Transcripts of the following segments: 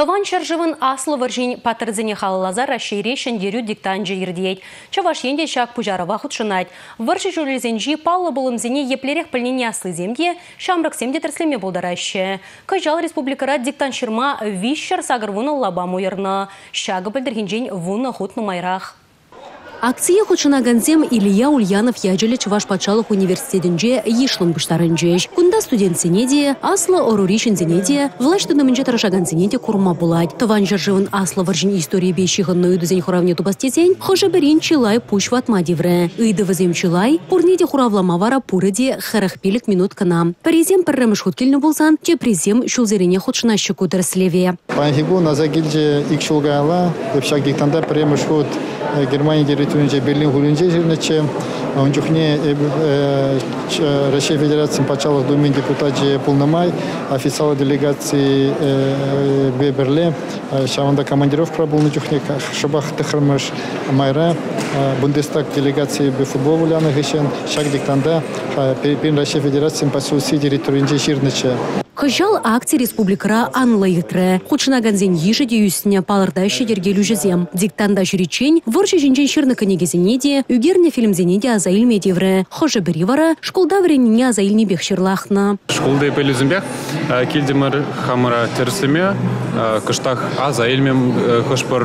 Тыван чаржывын аслы варжин патырзыне халалаза Россия шендерю диктанжы ирдейт. Чаваш енде шак пужарова худшынать. Варжи журезенжи паллы болымзене еплерех пыльнене аслы земге шамрак семде терслеме болдараще. Кажал республикара диктан шырма вишшар сагырвуна лабаму ерна. Шага білдіргенжен вуна хутну майрах. Акция худшына ганзем Илья Ульянов яджелі Чуваш патшалық университетінде ешлым бұштарынжеш. Кунда студент зенеде, аслы оруришін зенеде, влашты нөмінже тарашаган зенеде курма булать. Тыван жаржывын аслы варжин истории бейшіғын нөйдізен хуравне тупастезен, хожа бірін чилай пуш ватма девре. Үйді візем чилай, пурнеде хуравламавара пурыде харахпелік минут канам. Паризем пірріміш хуткеліні болсан, те призем шулзерене худшына шыку дәрслеве. Панхигу назагилже икшулгайла, епшак диктанда пірріміш худ Германия территорией Берлин гулинже жирниче, он чухне Россия Федерации почала думать депутаты полномай, официальной делегации Берлин, шаванда командировка был на чухне, шабах тахрамаш майра, Бундестаг делегации футбол уляна гешен, шаг диктанда, перед Россия Федерации почала территорией жирниче. Хыжал акция республикара анлайытры. Худшына ганзен еші деюсіне палырдайшы дергелу жезем. Диктанда жүречен, варжы жинжен шырны көнегезіне де, үгерне фильмзене де азайль медеврі. Хожы бірі вара, школда вреніне азайльне бек шырлахна. Школда пелюзімбек, келдемір хамыра терслеме, кыштақ азайльмем хышпыр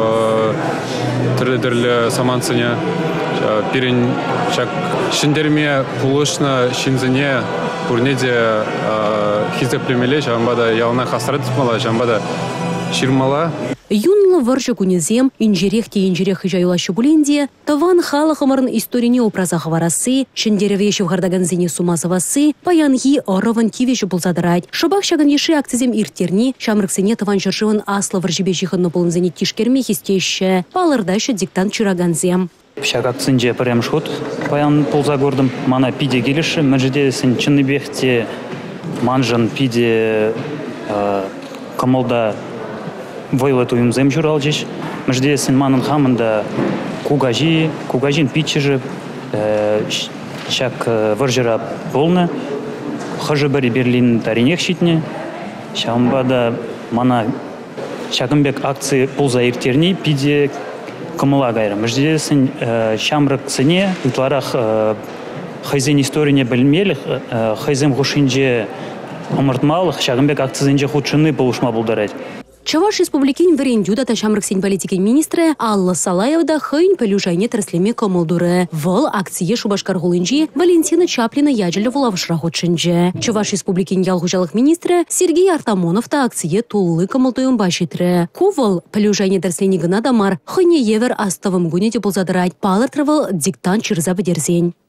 түрлі самансыне, перен шак шындерме пулышны шинзіне пурнеде хизеплемеле, жамбада ялына хасрат тұпмала, жамбада ширмала. Юнлы варжы күнезем, инжерехте инжерех жайылашы бүленде, таван халықымырын историне опразағы варасы, шындеревеші вғардаган зене сумазывасы, паянги орован кивеші бұлзадырайд. Шабақ шаган еші акцизем иртерни, шамрыксене таван жыржывын аслы варжыбешіғынны болын зене тишкерме хистеші, палырдайшы диктант чыраганзем. Шагак цинже премшхут, паян полза гордым, мана пиде келіші, мәжіде сен чынны бехте манжан пиде камалда войлет уйымзем журалжеш, мәжіде сен манын хамында кугажин питчежі, шак варжыра болны, хажы бірі Берлин таринех шитне, шамбада мана шагымбек акции полза иртерни пиде камала гайры. Мәждесін шамрық сыне, ұтларақ хайзен историне білмелік, хайзен ғушынже омыртмалық, шағынбек акцизенже худшыны болушма болдарайды. Чаваш республикин варендюда та шамрыксен политикин министры Алла Салаевда хыйн пелюжайне тірслеме комылдуры. Вол акция Шубашкар-Гулынжи Валентина Чаплина яджелі вулавышрахотшынжы. Чаваш республикин ялғужалық министры Сергей Артамонов та акция туллы комылдуын башитры. Кувол пелюжайне тірслене гына дамар хыйне евер аставым гуне де болзадырайд. Палыртырвал диктант чырза бідерзен.